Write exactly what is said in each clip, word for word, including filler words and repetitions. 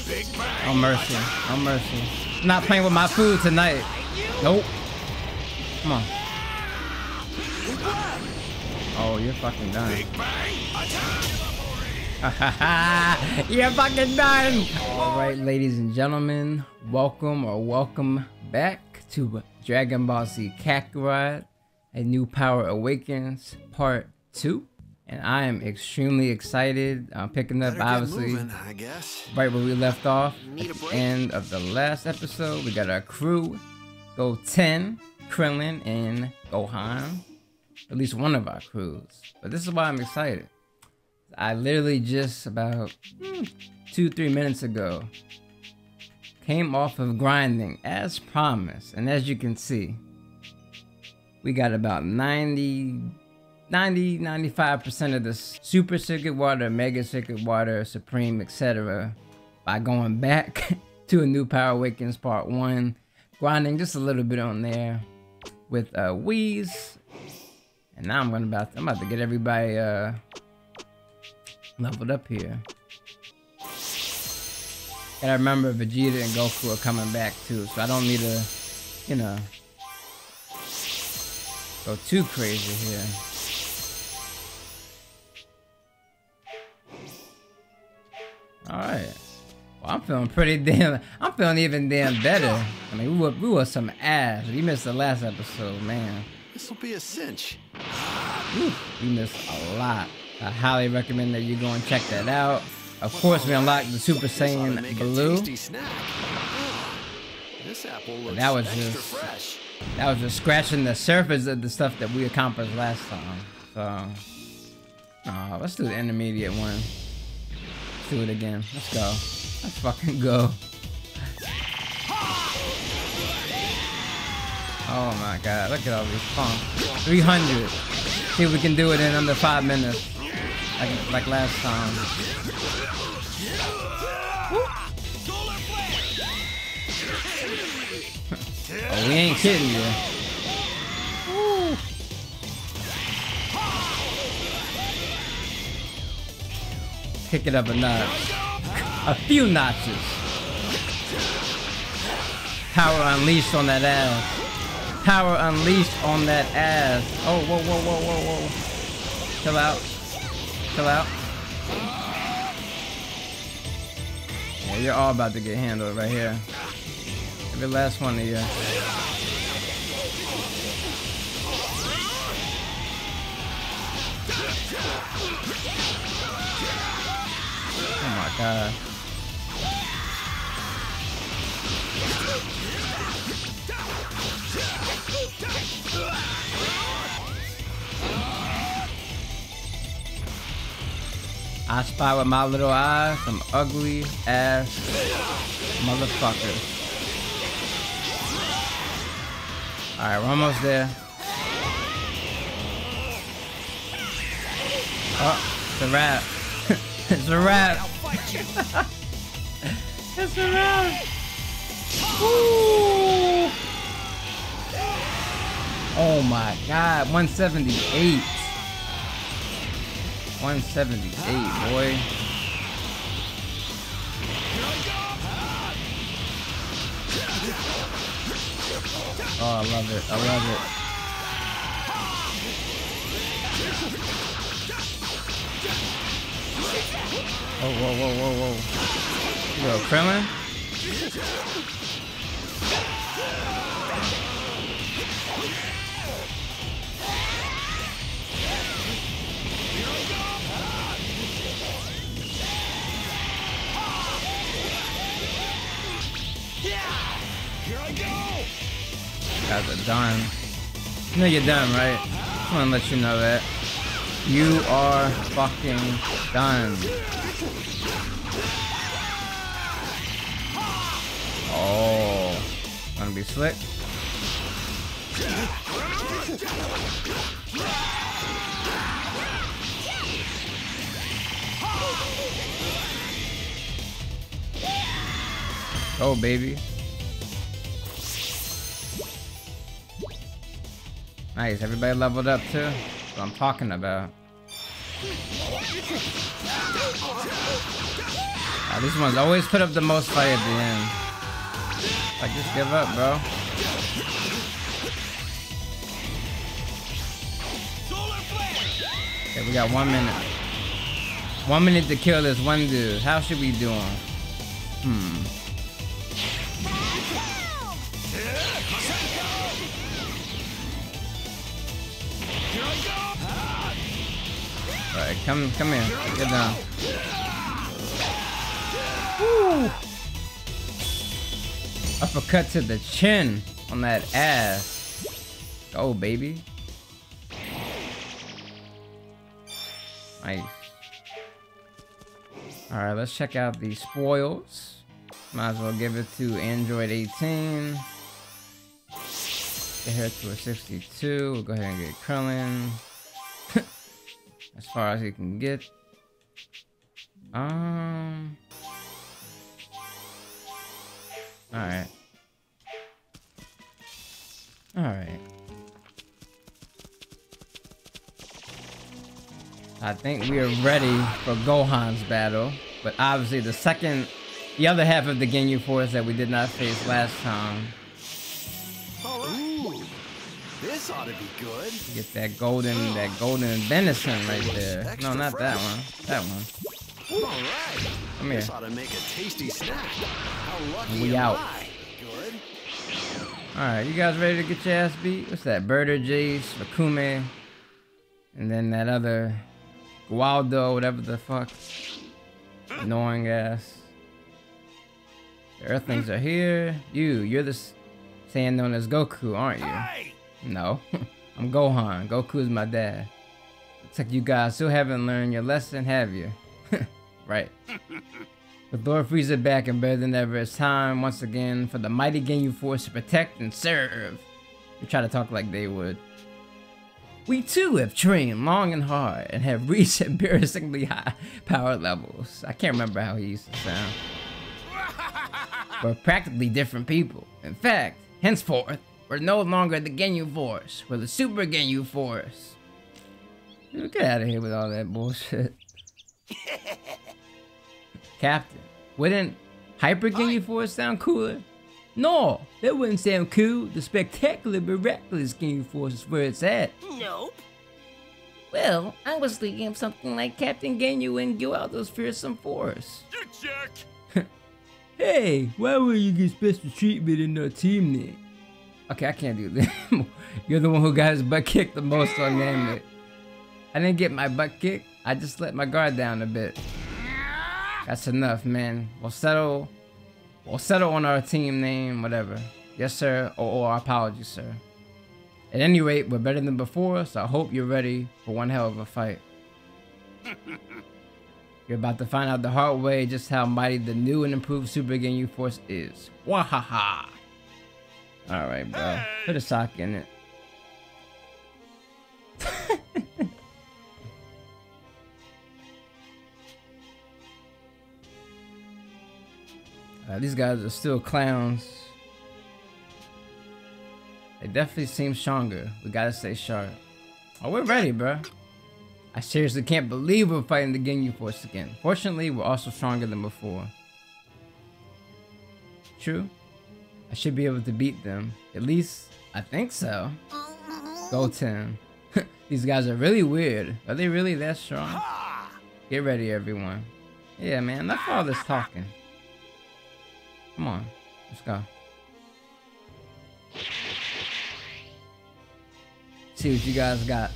No mercy. No mercy. I'm not playing with my food tonight. Nope. Come on. Oh, you're fucking done. You're fucking done. All right, ladies and gentlemen, welcome or welcome back to Dragon Ball Z Kakarot, A New Power Awakens, Part two. And I am extremely excited. I'm picking up, obviously, moving, I guess. Right where we left off at the end of the last episode. We got our crew, Go ten, Krillin, and Gohan. At least one of our crews. But this is why I'm excited. I literally just about hmm, two, three minutes ago came off of grinding as promised. And as you can see, we got about ninety, ninety, ninety-five percent of the Super Secret Water, Mega Secret Water, Supreme, et cetera by going back to A New Power Awakens Part one. Grinding just a little bit on there with uh, Whis. And now I'm gonna about to, I'm about to get everybody uh, leveled up here. And I remember Vegeta and Goku are coming back too, so I don't need to, you know, go too crazy here. Alright. Well, I'm feeling pretty damn, I'm feeling even damn better. I mean, we were, we were some ass. You missed the last episode, man. This'll be a cinch. Whew, you missed a lot. I highly recommend that you go and check that out. Of course, we unlocked the Super Saiyan Blue. But that was just that was just scratching the surface of the stuff that we accomplished last time. So, uh, let's do the intermediate one. Let's do it again. Let's go. Let's fucking go. Oh my god, look at all these pumps. three hundred. See if we can do it in under five minutes. Like, like last time. Oh, we ain't kidding you. Woo. Kick it up a notch. A few notches. Power unleashed on that ass. Power unleashed on that ass. Oh, whoa, whoa, whoa, whoa, whoa. Chill out. Chill out. Yeah, you're all about to get handled right here. Every last one of you. Oh my god. I spy with my little eyes some ugly ass motherfuckers. Alright, we're almost there. Oh, it's a wrap. It's a wrap. It's a wrap. Woo. Oh my god, one seventy-eight. one seventy-eight, boy. Oh, I love it. I love it. Oh, whoa, whoa, whoa, whoa. You go, Krillin? Guys are done. You know you're done, right? I want to let you know that. You are fucking done. Oh. Gonna be slick. Oh, baby. Nice, everybody leveled up too. That's what I'm talking about. I Oh, these ones always put up the most fight at the end. Like, just give up, bro. Okay, we got one minute. One minute to kill this one dude. How should we do him? Hmm. Alright, come come here. Get down. Woo! Uppercut to the chin on that ass. Go, baby. Nice. Alright, let's check out the spoils. Might as well give it to Android eighteen. Get her to a sixty-two. We'll go ahead and get Krillin. As far as he can get. Um. Alright. Alright. I think we are ready for Gohan's battle. But obviously the second, the other half of the Ginyu Force that we did not face last time. Ooh, this ought to be good. Get that golden, that golden venison right there. No, not that one. That one. All right. Come here. This ought to make a tasty snack. How lucky We am out. I? Good. Alright, you guys ready to get your ass beat? What's that? Birder Jace, Rakume, and then that other Gualdo, whatever the fuck. Annoying ass. The Earthlings are here. You, you're the Saiyan known as Goku, aren't you? Hey! No, I'm Gohan. Goku's my dad. Looks like you guys still haven't learned your lesson, have you? Right. With Lord Frieza back and better than ever, it's time once again for the mighty Ginyu Force to protect and serve. We try to talk like they would. We too have trained long and hard and have reached embarrassingly high power levels. I can't remember how he used to sound. We're practically different people. In fact, henceforth, we're no longer the Ginyu Force. We're the Super Ginyu Force. Dude, get out of here with all that bullshit. Captain, wouldn't Hyper Ginyu Force sound cooler? No, that wouldn't sound cool. The spectacular, miraculous Ginyu Force is where it's at. Nope. Well, I was thinking of something like Captain Ginyu and Gualdo's fearsome force. You jerk! Hey, why will you get special treatment in our team then? Okay, I can't do this. You're the one who got his butt kicked the most on Game Night. I didn't get my butt kicked. I just let my guard down a bit. That's enough, man. We'll settle. We'll settle on our team name, whatever. Yes, sir. Or, or apologies, sir. At any rate, we're better than before, so I hope you're ready for one hell of a fight. You're about to find out the hard way just how mighty the new and improved Super Ginyu Force is. Wahaha! Alright, bro. Hey. Put a sock in it. uh, these guys are still clowns. They definitely seem stronger. We gotta stay sharp. Oh, we're ready, bro. I seriously can't believe we're fighting the Ginyu Force again. Fortunately, we're also stronger than before. True. I should be able to beat them. At least, I think so. Go Tim. These guys are really weird. Are they really that strong? Get ready, everyone. Yeah, man. Enough of all this talking. Come on. Let's go. See what you guys got.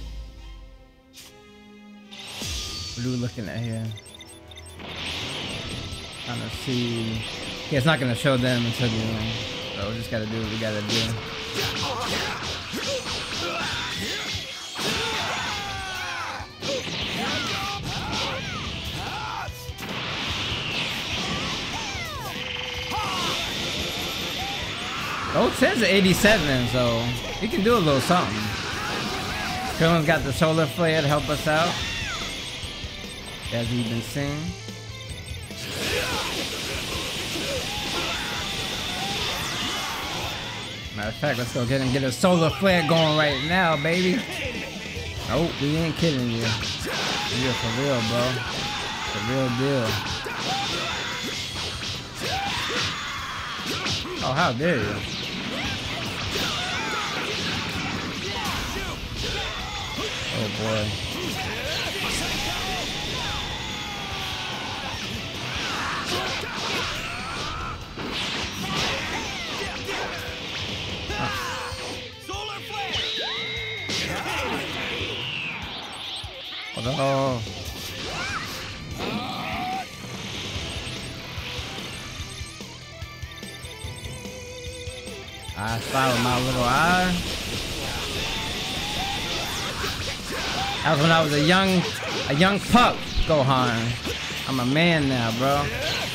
What are we looking at here? Trying to see. Yeah, it's not gonna show them until the end. So we just gotta do what we gotta do. Oh, it says eighty-seven, so he can do a little something. Krillin's got the solar flare to help us out, as we've been seeing. Matter of fact, let's go get and get a solar flare going right now, baby. Nope, we ain't kidding you. You're for real, bro. The real deal. Oh, how dare you? Oh boy. Oh. I saw with my little eye. That was when I was a young, a young pup, Gohan. I'm a man now, bro.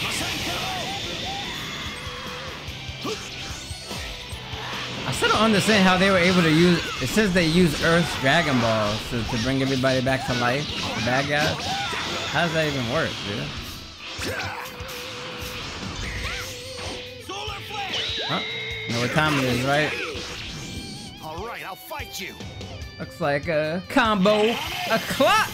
I still don't understand how they were able to use. It says they use Earth's Dragon Balls to, to bring everybody back to life. The bad guys. How does that even work, dude? Huh? You know what time it is, right? All right, I'll fight you. Looks like a combo, a clock.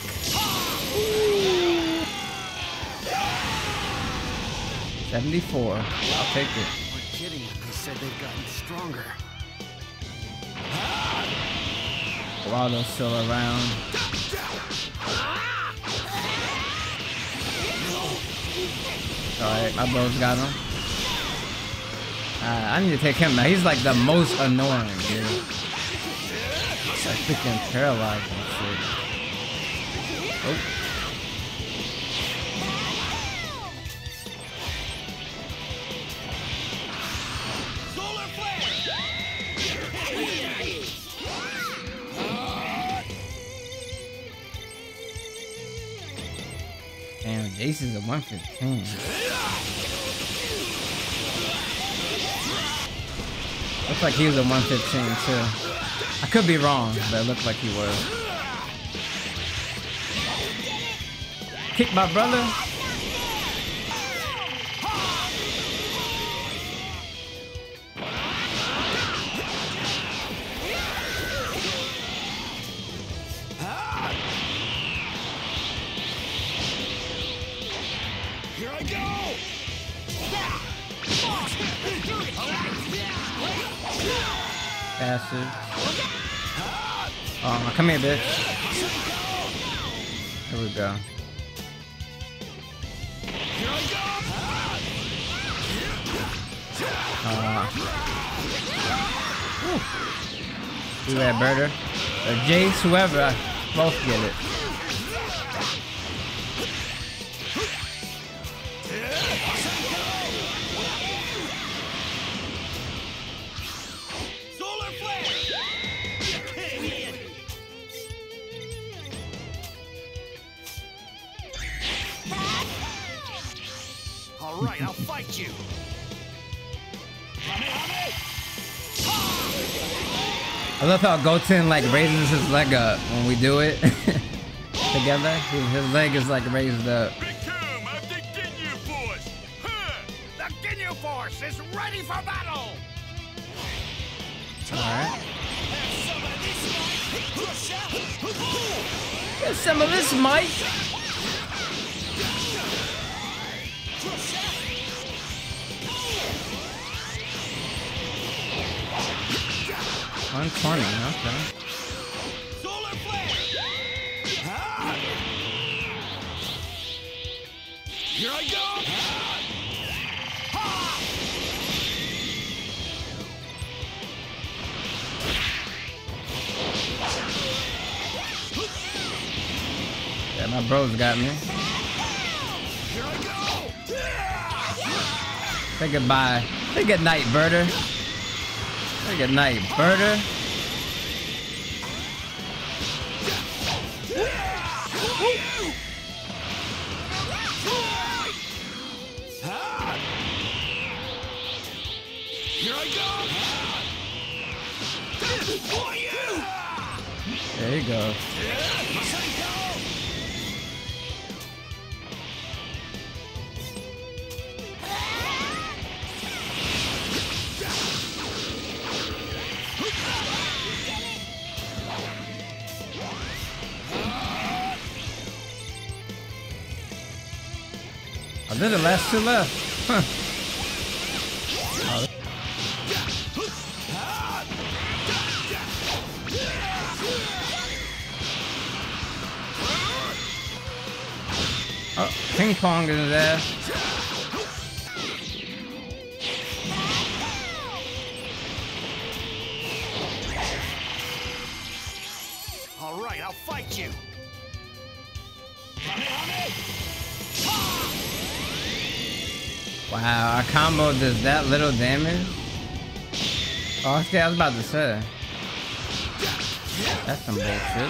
seventy-four. I'll take it. We're kidding. They said they've gotten stronger. Waldo's still around. Alright, my bro's got him. Uh, I need to take him now. He's like the most annoying, dude. He's like freaking paralyzed and shit. Oh. Damn, Jason's a one fifteen. Looks like he was a one fifteen too. I could be wrong, but it looked like he was. Kick my brother. Here I go. Bastard. Oh, come here, bitch. Here we go. Uh, do that, Birder. Or Jace, whoever. Both get it. All right, I'll fight you. I love how Goten like raises his leg up when we do it together. His, his leg is like raised up. Become of the Ginyu Force! Huh! The Ginyu Force is ready for battle. Alright. Get some of this, Mike. one twenty, okay. Solar flare. Here I go. Yeah, my bro's got me. Here I go. Say goodbye. Say good night, Birder. Say good night, Birder. Here I go. For you. There you go. Are there the last two left? Huh. ping pong his ass. All right, I'll fight you. Wow, our combo does that little damage? Oh, okay, I was about to say. That's some bullshit.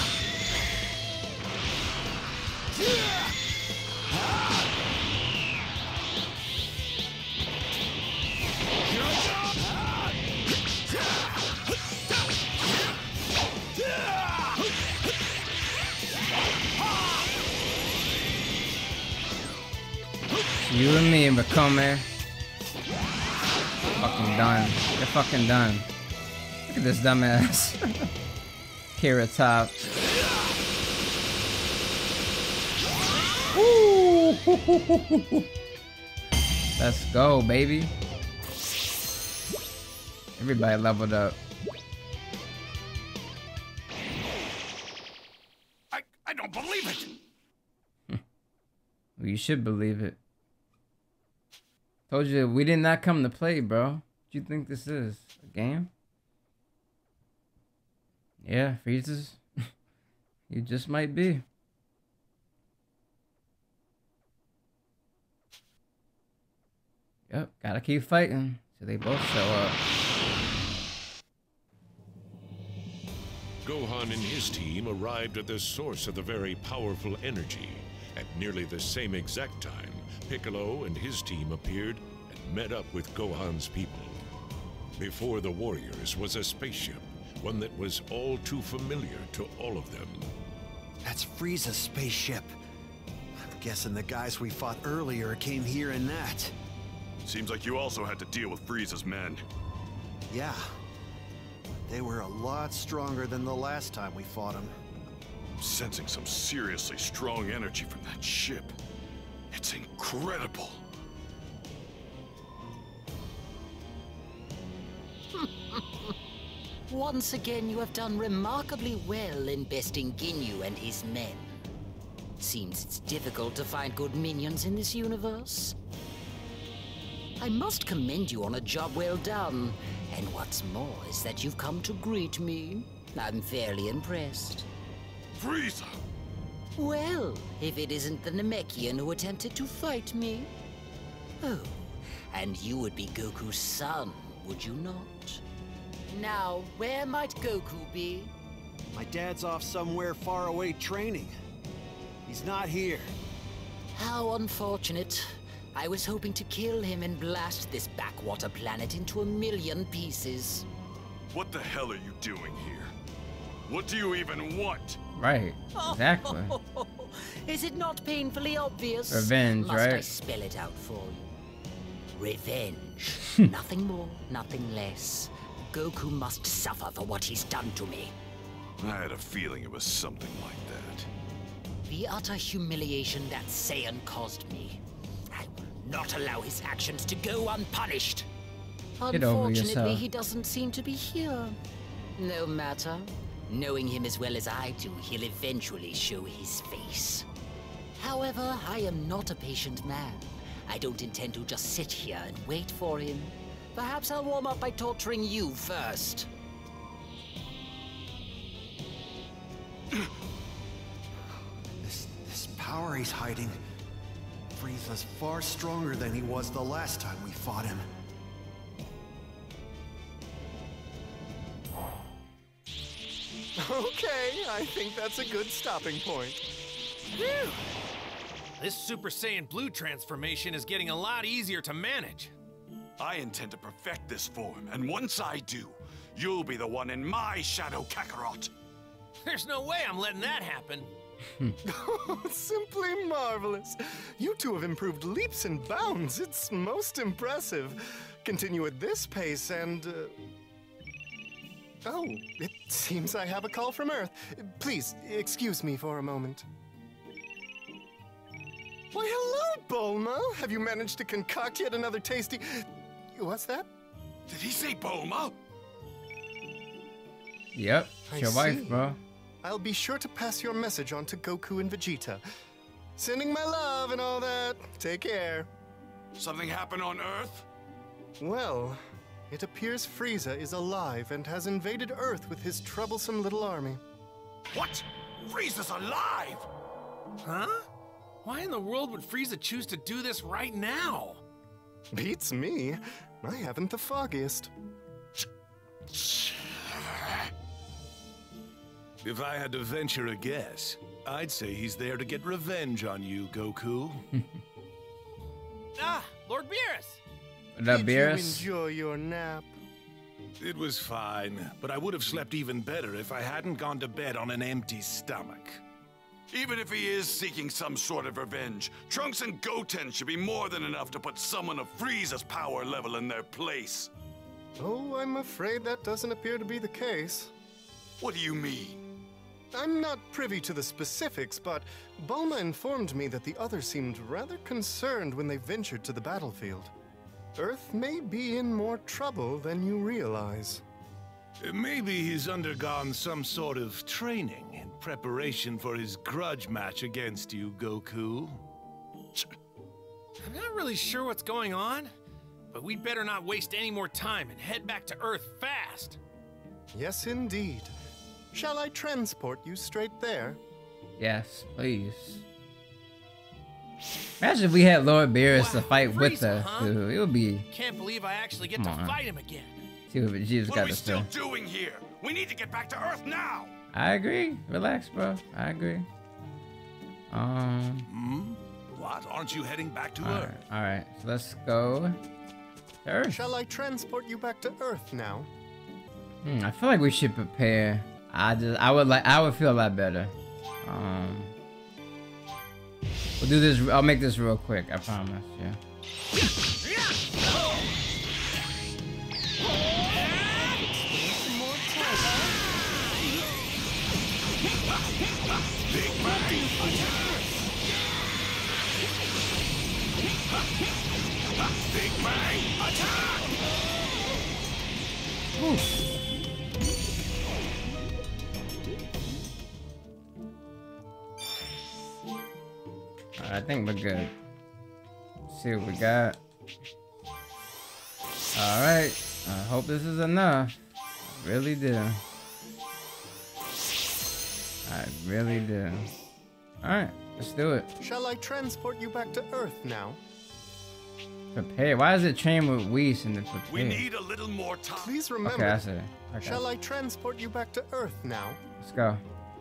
You and me, Makome. Fucking done. They're fucking done. Look at this dumbass. Kira top. Woo! Let's go, baby. Everybody leveled up. I, I don't believe it. Well, you should believe it. Told you we did not come to play, bro. What do you think this is? A game? Yeah, FRIEZA's. You just might be. Yep, gotta keep fighting till they both show up. Gohan and his team arrived at the source of the very powerful energy. At nearly the same exact time, Piccolo and his team appeared and met up with Gohan's people. Before the warriors was a spaceship, one that was all too familiar to all of them. That's FRIEZA's spaceship. I'm guessing the guys we fought earlier came here in that. Seems like you also had to deal with FRIEZA's men. Yeah. They were a lot stronger than the last time we fought them. I'm sensing some seriously strong energy from that ship. It's incredible. Once again, you have done remarkably well in besting Ginyu and his men. Seems it's difficult to find good minions in this universe. I must commend you on a job well done. And what's more is that you've come to greet me. I'm fairly impressed. FRIEZA! Well, if it isn't the Namekian who attempted to fight me. Oh, and you would be Goku's son, would you not? Now, where might Goku be? My dad's off somewhere far away training. He's not here. How unfortunate. I was hoping to kill him and blast this backwater planet into a million pieces. What the hell are you doing here? What do you even want? Right, exactly. Is it not painfully obvious? Revenge, Must right? I spell it out for you? Revenge. Nothing more, nothing less. Goku must suffer for what he's done to me. I had a feeling it was something like that. The utter humiliation that Saiyan caused me. I will not allow his actions to go unpunished. Get over Unfortunately, yourself. he doesn't seem to be here. No matter. Knowing him as well as I do, he'll eventually show his face. However, I am not a patient man. I don't intend to just sit here and wait for him. Perhaps I'll warm up by torturing you first. This, this power he's hiding. FRIEZA's far stronger than he was the last time we fought him. Okay, I think that's a good stopping point. Phew. This Super Saiyan Blue transformation is getting a lot easier to manage. I intend to perfect this form, and once I do, you'll be the one in my Shadow Kakarot. There's no way I'm letting that happen. Simply marvelous. You two have improved leaps and bounds. It's most impressive. Continue at this pace and... Uh... Oh, it seems I have a call from Earth. Please, excuse me for a moment. Why, hello, Bulma. Have you managed to concoct yet another tasty... What's that? Did he say Bulma? Yep, I it's your wife, see. bro. I'll be sure to pass your message on to Goku and Vegeta. Sending my love and all that. Take care. Something happened on Earth? Well, it appears FRIEZA is alive and has invaded Earth with his troublesome little army. What? FRIEZA's alive! Huh? Why in the world would FRIEZA choose to do this right now? Beats me. I haven't the foggiest. If I had to venture a guess, I'd say he's there to get revenge on you, Goku. Ah, Lord Beerus! What up, Did you Beerus? enjoy your nap? It was fine, but I would have slept even better if I hadn't gone to bed on an empty stomach. Even if he is seeking some sort of revenge, Trunks and Goten should be more than enough to put someone of FRIEZA's power level in their place. Oh, I'm afraid that doesn't appear to be the case. What do you mean? I'm not privy to the specifics, but Bulma informed me that the others seemed rather concerned when they ventured to the battlefield. Earth may be in more trouble than you realize. Maybe he's undergone some sort of training in preparation for his grudge match against you, Goku. I'm not really sure what's going on, but we'd better not waste any more time and head back to Earth fast. Yes, indeed. Shall I transport you straight there? Yes, please. Imagine if we had Lord Beerus Wow, to fight with FRIEZA, us, huh? dude. It would be. Can't believe I actually get Come to on. fight him again. See what Vegeta's What got are we to still say. doing here? We need to get back to Earth now! I agree. Relax, bro. I agree. Um. Hmm? What? Aren't you heading back to All right. Earth? All right. So let's go. To Earth. Shall I transport you back to Earth now? Hmm, I feel like we should prepare. I just. I would like. I would feel a lot better. Um. We'll do this. I'll make this real quick. I promise. Yeah. Big Bang attack! Alright, I think we're good. Let's see what we got. Alright. I hope this is enough. I really do. I really do. Alright, let's do it. Shall I transport you back to Earth now? Prepare. Why does it train with Whis and the prepare? We need a little more time. Please Okay, remember. I see. Okay. Shall I transport you back to Earth now? Let's go.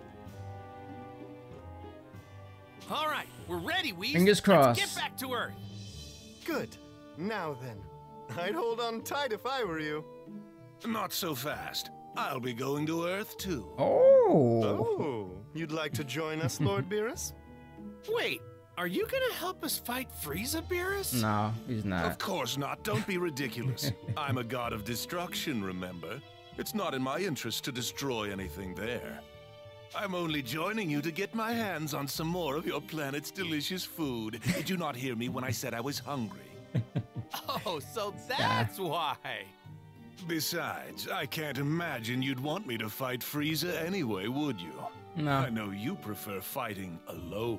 All right, we're ready, Whis. Fingers crossed. Let's get back to Earth. Good. Now then. I'd hold on tight if I were you. Not so fast. I'll be going to Earth too. Oh. Oh, you'd like to join us, Lord Beerus? Wait, are you gonna help us fight FRIEZA, Beerus? No, he's not. Of course not. Don't be ridiculous. I'm a god of destruction, remember? It's not in my interest to destroy anything there. I'm only joining you to get my hands on some more of your planet's delicious food. Did you not hear me when I said I was hungry? Oh, so that's why. Besides, I can't imagine you'd want me to fight FRIEZA anyway, would you? No. I know you prefer fighting alone.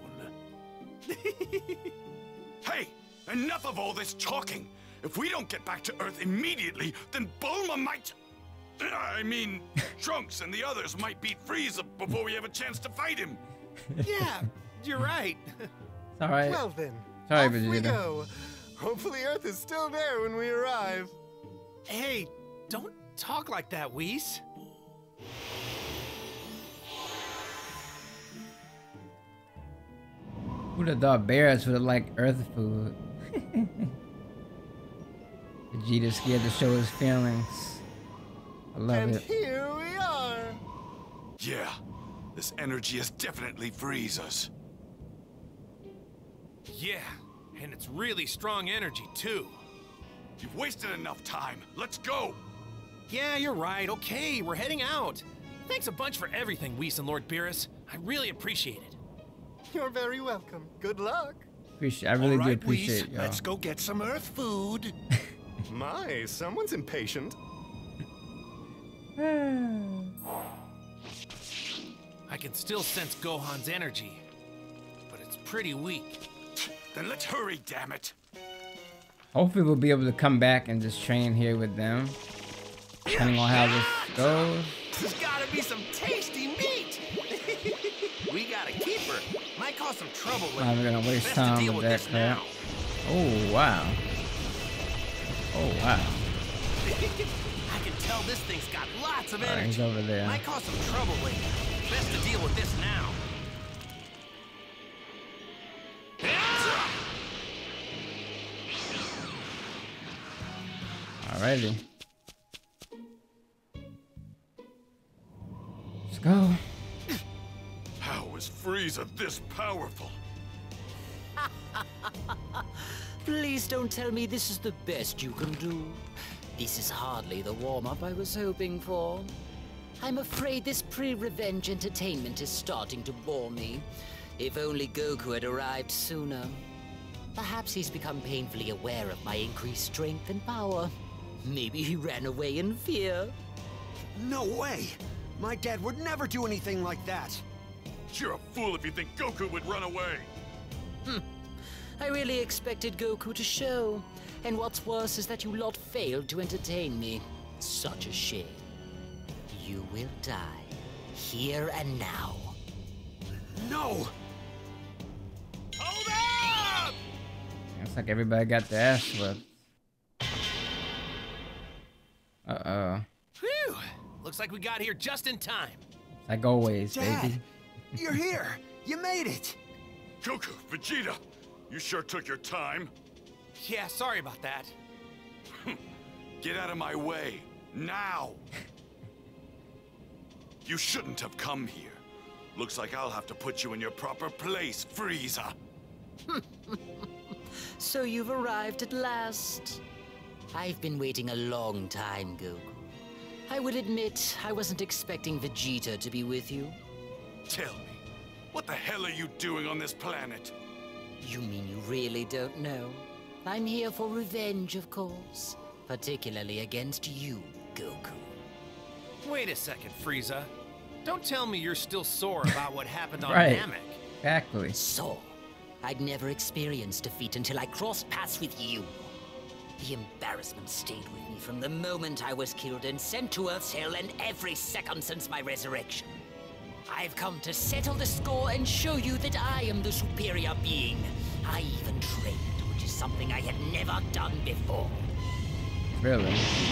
Hey, enough of all this talking. If we don't get back to Earth immediately, then Bulma might... I mean, Trunks and the others might beat FRIEZA before we have a chance to fight him. Yeah, you're right. Alright. Well then, Sorry, off we Vegeta. go. Hopefully Earth is still there when we arrive. Hey, don't talk like that, Whis. Who'd have thought bears would have liked Earth food? Vegeta scared to show his feelings. I love And it. here we are. Yeah, this energy is definitely FRIEZA's. Yeah, and it's really strong energy, too. You've wasted enough time. Let's go. Yeah, you're right. Okay, we're heading out. Thanks a bunch for everything, Whis and Lord Beerus. I really appreciate it. You're very welcome. Good luck. Appreciate. I really All do right, appreciate Whis, y'all. let's go get some Earth food. My, someone's impatient. I can still sense Gohan's energy, but it's pretty pretty weak. Then let's hurry, damn it. Hopefully we'll be able to come back and just train here with them. Depending on how this goes. There's gotta be some tasty meat. We gotta keep her. Might cause some trouble later. I'm gonna waste Best time to deal with with that this crap. now. Oh wow. Oh wow. I can tell this thing's got lots of Alright, energy. he's over there. Might cause some trouble later. Best to deal with this now. Alrighty. Let's go. How is Frieza this powerful? Please don't tell me this is the best you can do. This is hardly the warm-up I was hoping for. I'm afraid this pre-revenge entertainment is starting to bore me. If only Goku had arrived sooner. Perhaps he's become painfully aware of my increased strength and power. Maybe he ran away in fear. No way! My dad would never do anything like that! You're a fool if you think Goku would run away. Hm. I really expected Goku to show. And what's worse is that you lot failed to entertain me. Such a shame. You will die. Here and now. No! Hold up! Looks like everybody got their ass whipped. Uh-oh. Whew! Looks like we got here just in time. Like always, Dad, baby. you're here! You made it! Goku, Vegeta, you sure took your time. Yeah, sorry about that. Get out of my way, now! You shouldn't have come here. Looks like I'll have to put you in your proper place, Frieza. So you've arrived at last. I've been waiting a long time, Goku. I would admit I wasn't expecting Vegeta to be with you. Tell me, what the hell are you doing on this planet? You mean you really don't know? I'm here for revenge, of course. Particularly against you, Goku. Wait a second, Frieza. Don't tell me you're still sore about what happened on Right. Namek. Exactly. So, I'd never experienced defeat until I crossed paths with you. The embarrassment stayed with me from the moment I was killed and sent to Earth's Hell, and every second since my resurrection. I've come to settle the score and show you that I am the superior being. I even trained, which is something I had never done before. Really?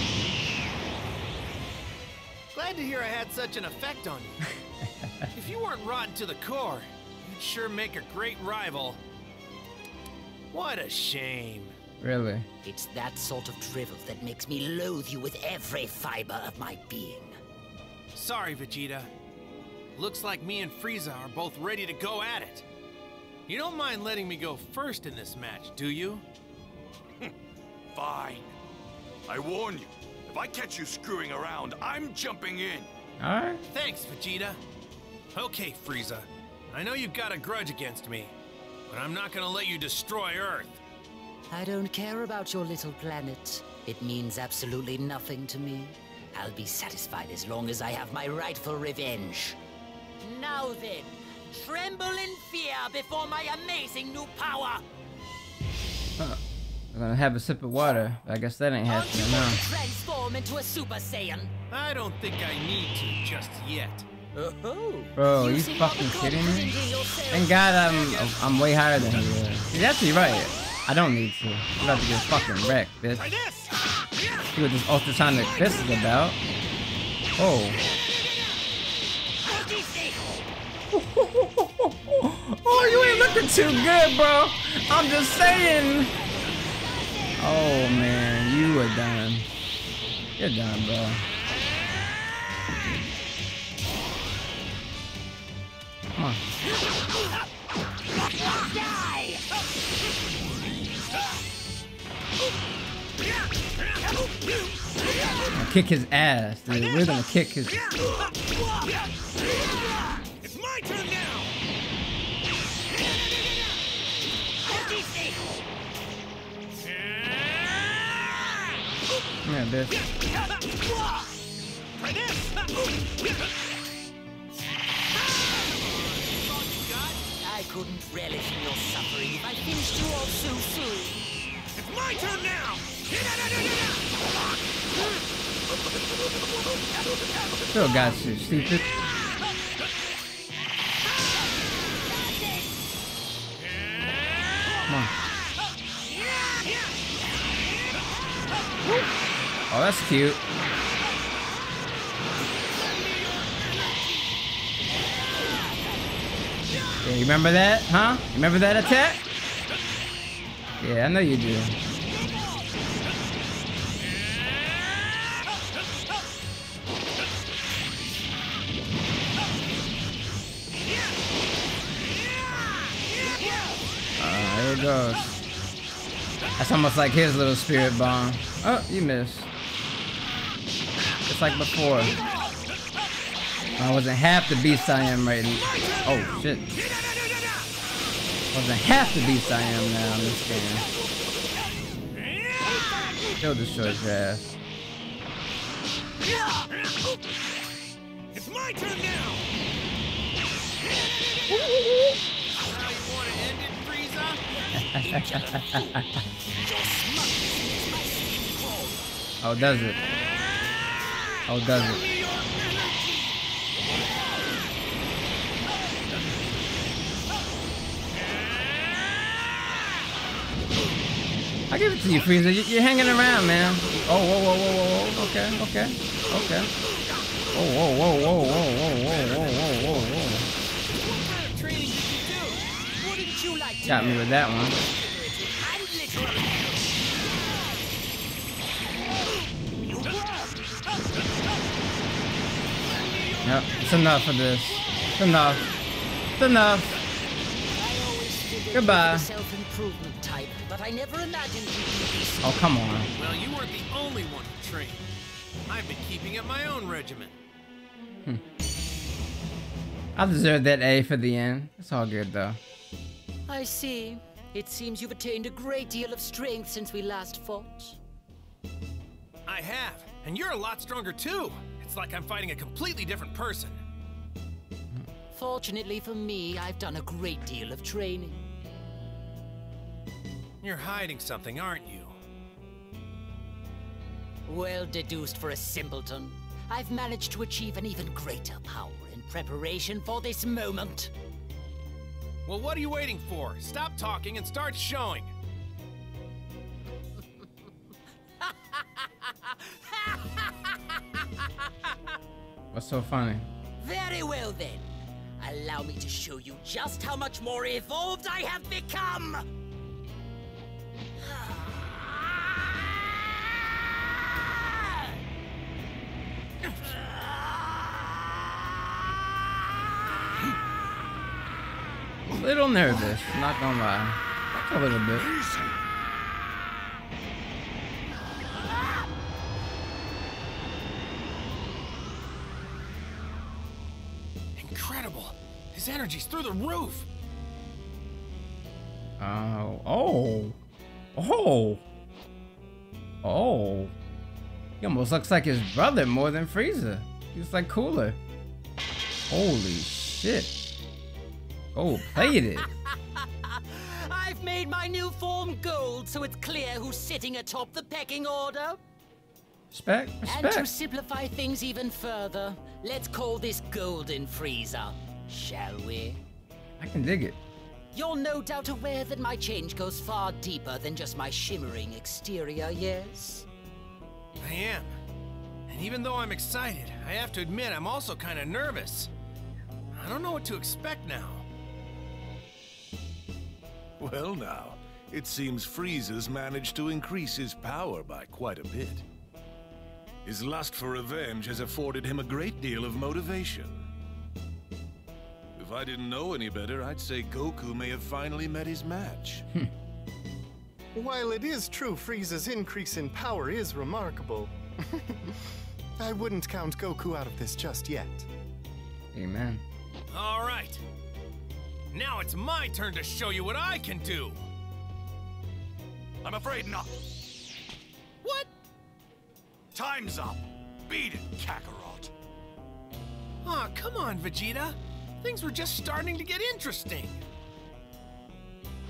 Glad to hear I had such an effect on you. If you weren't rotten to the core, you'd sure make a great rival. What a shame. Really? It's that sort of drivel that makes me loathe you with every fiber of my being. Sorry, Vegeta. Looks like me and Frieza are both ready to go at it. You don't mind letting me go first in this match, do you? Fine. I warn you, if I catch you screwing around, I'm jumping in. Alright. Thanks, Vegeta. Okay, Frieza. I know you've got a grudge against me, but I'm not gonna let you destroy Earth. I don't care about your little planet. It means absolutely nothing to me. I'll be satisfied as long as I have my rightful revenge. Now then, tremble in fear before my amazing new power! Huh. I'm gonna have a sip of water. I guess that ain't Aren't you happening going now. to transform into a Super Saiyan? I don't think I need to just yet. Oh, Bro, you seem fucking rather kidding me? confident in yourself. Thank God I'm I'm way higher than he is. He's actually right. I don't need to. I'm about to get fucking wrecked, bitch. See what this ultrasonic fist is about. Oh. Oh, you ain't looking too good, bro. I'm just saying. Oh man, you are done. You're done, bro. Come on. I'll kick his ass, dude. We're gonna kick his. It's my turn now. Come here, bitch. I couldn't relish in your suffering if I finished you all so soon. It's my turn now! Still got shit, stupid. Come on. Oh, that's cute. Yeah, you remember that, huh? Remember that attack? Yeah, I know you do. Uh, here it goes. That's almost like his little spirit bomb. Oh, you missed. Just like before. I wasn't half the beast I am right now. Oh, shit. Wasn't half the beast I am now in this game. Still destroyed your ass. It's my turn now! How you want to end it, Frieza? Oh, does it? Oh, does it? I give it to you, Frieza. You- You're hanging around, man. Oh, whoa, whoa, whoa, whoa, whoa. Okay, okay, okay. Oh, whoa, whoa, whoa, whoa, whoa, whoa, whoa, whoa, whoa, whoa. What kind of training did you do? Wouldn't you like to Got me know? with that one. I'm literally Yep, it's enough of this. It's enough. It's enough. I always figured Goodbye. you were the self-improvement type, but I never imagined you'd be this. Oh, come on. Well, you weren't the only one to train. I've been keeping up my own regimen. I deserve that A for the end. It's all good, though. I see. It seems you've attained a great deal of strength since we last fought. I have, and you're a lot stronger too. It's like I'm fighting a completely different person. Fortunately for me, I've done a great deal of training. You're hiding something, aren't you? Well deduced for a simpleton. I've managed to achieve an even greater power in preparation for this moment. Well, what are you waiting for? Stop talking and start showing. What's so funny? Very well then. Allow me to show you just how much more evolved I have become! A little nervous, not gonna lie. A little bit. Incredible. His energy's through the roof. Oh, oh, oh, oh. He almost looks like his brother more than Frieza. He's like cooler. Holy shit. Oh, plated. I've made my new form gold, so it's clear who's sitting atop the pecking order. Respect, And to respect. simplify things even further, let's call this Golden Frieza, shall we? I can dig it. You're no doubt aware that my change goes far deeper than just my shimmering exterior, yes? I am. And even though I'm excited, I have to admit I'm also kind of nervous. I don't know what to expect now. Well now, it seems Frieza's managed to increase his power by quite a bit. His lust for revenge has afforded him a great deal of motivation. If I didn't know any better, I'd say Goku may have finally met his match. While it is true Frieza's increase in power is remarkable, I wouldn't count Goku out of this just yet. Amen. All right. Now it's my turn to show you what I can do. I'm afraid not. What? Time's up. Beat it, Kakarot. Aw, come on, Vegeta. Things were just starting to get interesting.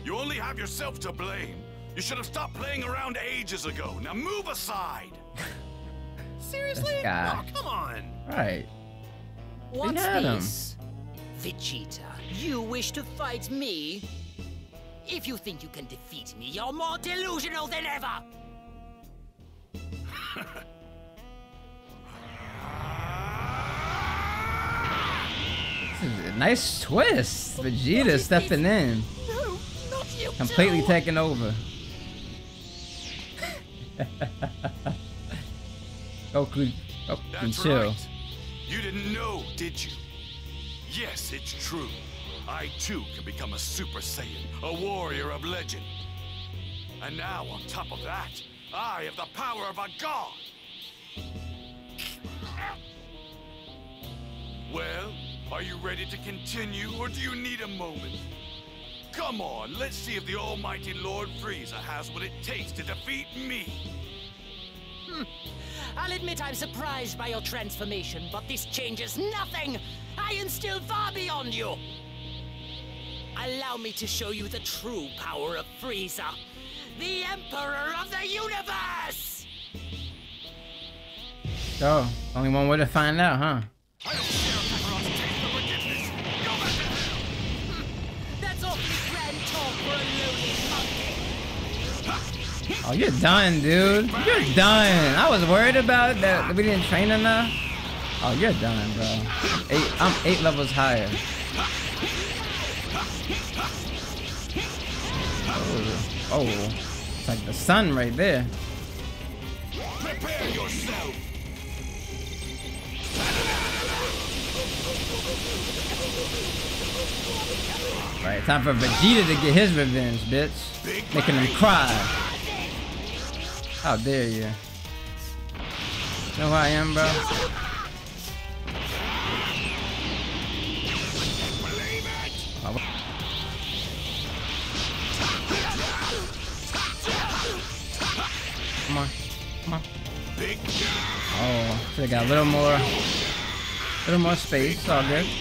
You only have yourself to blame. You should have stopped playing around ages ago. Now move aside. Seriously? This guy. Oh, come on. Right. What's had him. this? Vegeta, you wish to fight me? If you think you can defeat me, you're more delusional than ever! This is a nice twist. Vegeta stepping in. No, not you Completely too. taking over. Goku, Goku, That's chill. right. You didn't know, did you? Yes, it's true. I too can become a Super Saiyan, a warrior of legend. And now, on top of that, I have the power of a god. Well, are you ready to continue, or do you need a moment? Come on, let's see if the almighty Lord Frieza has what it takes to defeat me. Hmm. I'll admit I'm surprised by your transformation, but this changes nothing! I am still far beyond you! Allow me to show you the true power of Frieza, the Emperor of the Universe! So, only one way to find out, huh? I don't share Kakarot's taste for forgiveness. Go back to hell! That's awfully grand talk for a lowly monkey! Oh, you're done, dude. You're done. I was worried about that we didn't train enough. Oh, you're done, bro. Eight, I'm eight levels higher. Oh, oh, it's like the sun right there. Prepare yourself! Right, time for Vegeta to get his revenge, bitch. Making him cry. How dare you? Know who I am, bro? Oh. Come on, come on. Oh, should have got a little more, little more space. It's all good.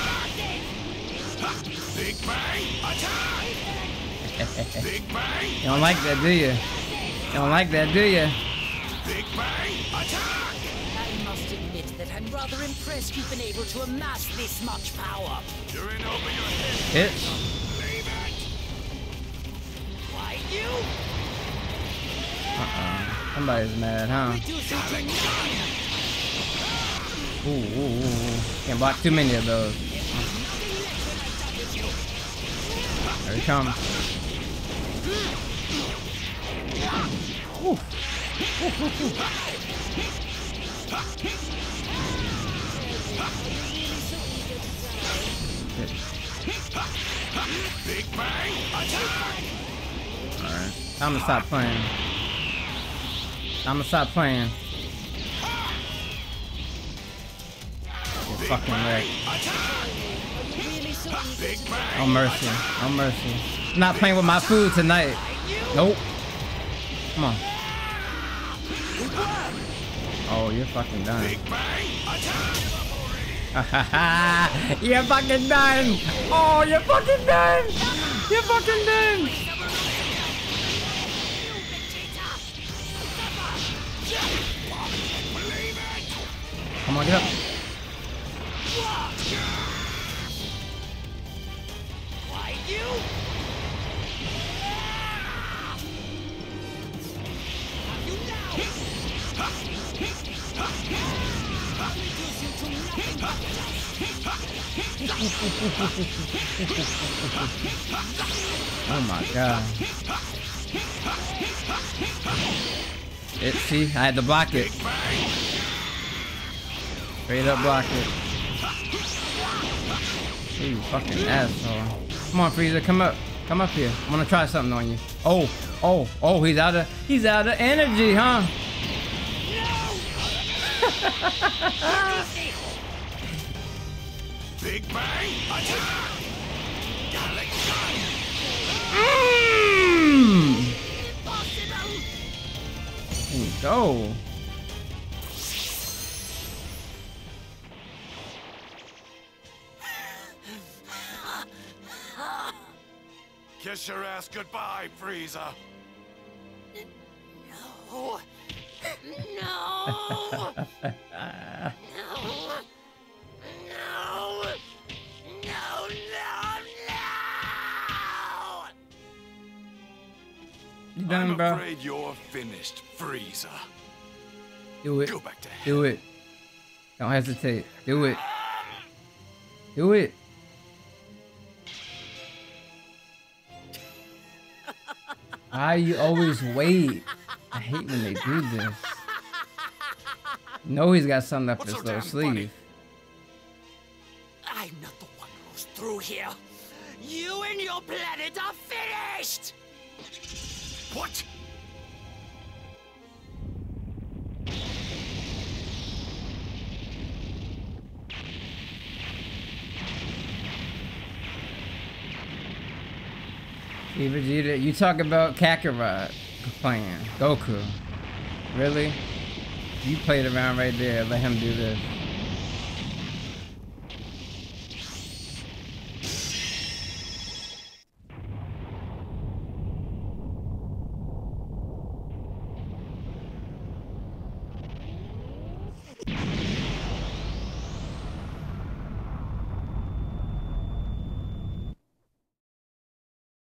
Big Bang attack! Big Bang! You don't like that, do you? You don't like that, do you? Big Bang attack! I must admit that I'm rather impressed you've been able to amass this much power. You're in over your head. Bitch. Leave it! Why you? Uh-uh. Somebody's mad, huh? Reduce you to none. Ooh, ooh, ooh, ooh. Can't block too many of those. There he comes. Ooh. Ooh, ooh, ooh. Big Bang attack! Alright. I'm gonna stop playing. I'm gonna stop playing. Get fucking wrecked. No mercy. No mercy. I'm not playing with my food tonight. Nope. Come on. Oh, you're fucking done. Big Bang attack! You're fucking done. Oh, you're fucking done. You're fucking done. Come on, get up. Why you? Have you now? I'll reduce you to nothing but Oh my god. It, see, I had to block it. Straight up block it. You fucking asshole. Come on, Frieza, come up. Come up here. I wanna try something on you. Oh, oh, oh, he's out of he's out of energy, huh? Big Bang attack! Mmm. There you go. Kiss your ass goodbye, Frieza. No. No. No. No. No. No, no, no! You done, I'm bro? afraid you're finished, Frieza. Do it. Go back to hell. Do it. Don't hesitate. Do it. Do it. Why you always wait? I hate when they do this. You know he's got something up What's his so little damn sleeve. funny? I'm not the one who's through here. You and your planet are finished! What? Hey Vegeta, you talk about Kakarot playing Goku. Really? You played around right there. Let him do this.